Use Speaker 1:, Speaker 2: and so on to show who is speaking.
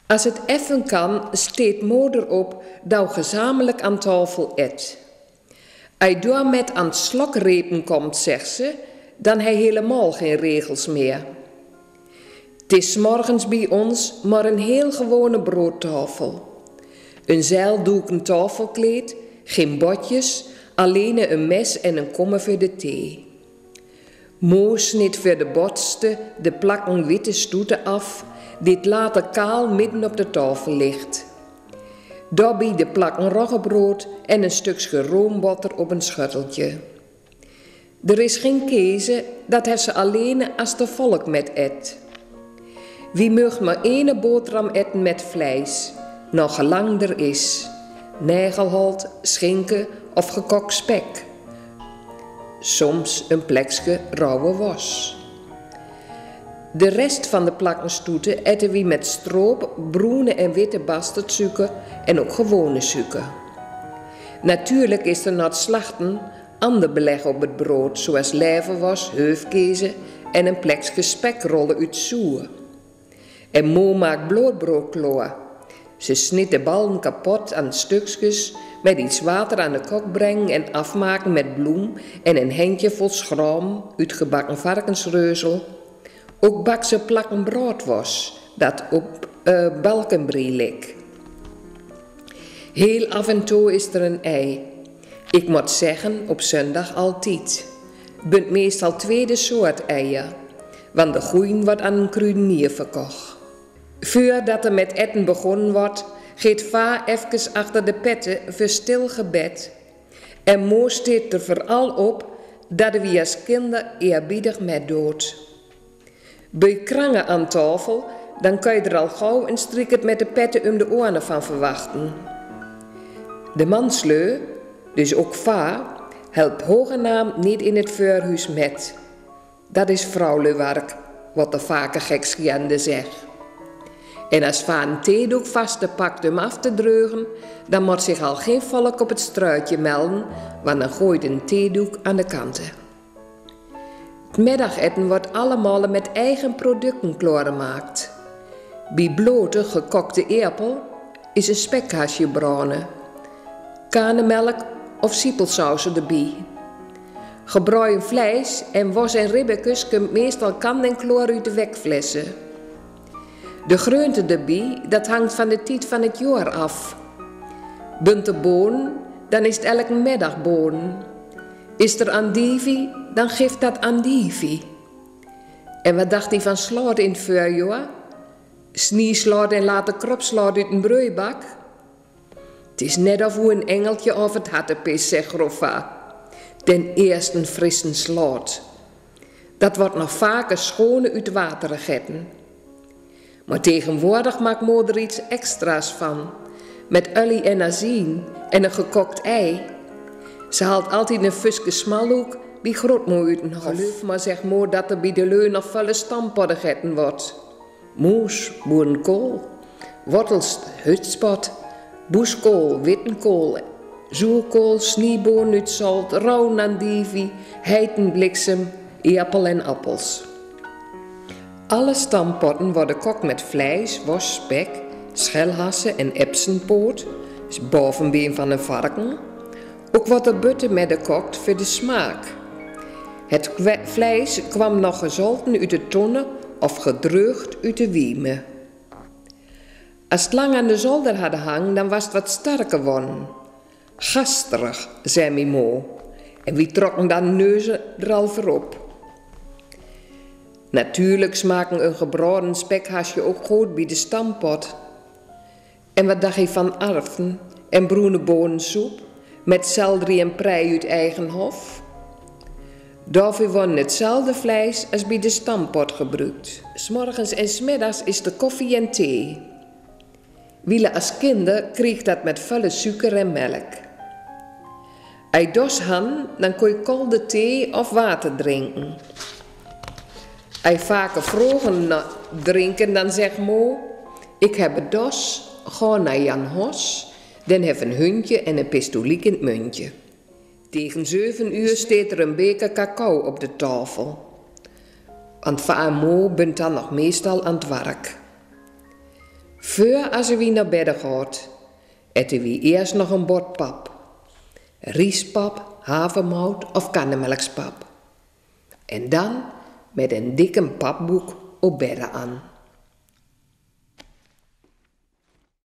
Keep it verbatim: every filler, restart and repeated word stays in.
Speaker 1: Als het even kan, steekt moeder op dat we gezamenlijk aan tafel eet. Als door met aan het slokrepen komt, zegt ze, dan hij helemaal geen regels meer. Het is 's morgens bij ons maar een heel gewone broodtafel. Een zeildoeken tafelkleed, geen botjes, alleen een mes en een kommer voor de thee. Moos snit voor de botste de plakken witte stoeten af, dit later kaal midden op de tafel ligt. Daarbij de plakken roggebrood en een stukje roomboter op een schutteltje. Er is geen kezen, dat heeft ze alleen als de volk met eet. Wie mag maar één boterham eten met vlees, nog gelang er is. Nagelholt, schinken of gekokt spek. Soms een plekje rauwe was. De rest van de plakken stoeten eten we met stroop, groene en witte bastardsuiker en ook gewone suiker. Natuurlijk is er na het slachten ander beleg op het brood, zoals leverwas, heufkezen en een plekje spekrollen uit zoer. En mo maakt blootbrood klaar. Ze snit de ballen kapot aan stukjes, met iets water aan de kok brengen en afmaken met bloem en een handje vol schram uit gebakken varkensreuzel. Ook bak ze plakken broodwas, dat op uh, balkenbrie ligt. Heel af en toe is er een ei. Ik moet zeggen, op zondag altijd. Bunt meestal tweede soort eieren, want de goeien wordt aan een kruidenier verkocht. Voordat er met eten begonnen wordt, geeft va even achter de petten voor stil gebed. En mo steekt er vooral op dat we als kinderen eerbiedig met dood. Bij krangen aan tafel, dan kan je er al gauw een strikket met de petten om de oren van verwachten. De mansleu, dus ook va, helpt hogenaamd niet in het vuurhuis met. Dat is vrouwlewerk, wat de vaker gekschiende zegt. En als va een theedoek vast pakt om af te dreugen, dan moet zich al geen volk op het struitje melden, want dan gooit een theedoek aan de kanten. Het middageten wordt allemaal met eigen producten klaargemaakt. Bij blote gekokte eerpel is een spekhasje branden, kanemelk of siepelsausen erbij. Gebruiken vlees en was en ribbekes komt meestal kan en kloor uit de wekflessen. De groente erbij, dat hangt van de tijd van het jaar af. Bunte bonen, dan is het elke middag bonen. Is er andivie, dan geeft dat andivie. En wat dacht hij van slaat in het voorjaar? Snieslaat en later kropslaat uit een broeibak? Het is net of hoe een engeltje over het hattepis, zegt Groffa. Ten eerste een frisse slaat. Dat wordt nog vaker schone uit water getten. Maar tegenwoordig maakt moeder iets extra's van. Met olie en azijn en een gekokt ei. Ze haalt altijd een fuske smalhoek bij grootmoe uit een hof. Maar zegt moeder dat er bij de leun nog vuile stampodden getten wordt. Moes, boerenkool, wortels, hutspot, boeskool, wittenkool, zoerkool, snieboon uit zout, rauw andivie, heitenbliksem, appel en appels. Alle stampotten worden gekookt met vlees, worst, spek, schelhassen en epsenpoot, dus bovenbeen van een varken. Ook wordt er butter met gekookt voor de smaak. Het vlees kwam nog gezolten uit de tonnen of gedreugd uit de wiemen. Als het lang aan de zolder hadden hangen, dan was het wat sterker geworden. Gasterig, zei mijn mo. En wie trokken dan neuzen er al voor op. Natuurlijk smaken een gebraden spekhasje ook goed bij de stampot. En wat dacht je van arven en groene bonensoep met selderie en prei uit eigen hof? Daarvoor wordt hetzelfde vlees als bij de stampot gebruikt. 's Morgens en 's middags is er koffie en thee. Wiele als kinder kreeg dat met volle suiker en melk. Als je dos han, dan kon je koude thee of water drinken. Als je vaker vroegen drinken, dan zegt mo, ik heb het dos, ga naar Jan Hos, dan heb een hondje en een pistoliek in het muntje. Tegen zeven uur steekt er een beker cacao op de tafel. Want va en mo bent dan nog meestal aan het werk. Voor als wie naar bedden gaat, eten wie eerst nog een bord pap. Riespap, havermout of kannemelkspap. En dan met een dikke papboek op bedden aan.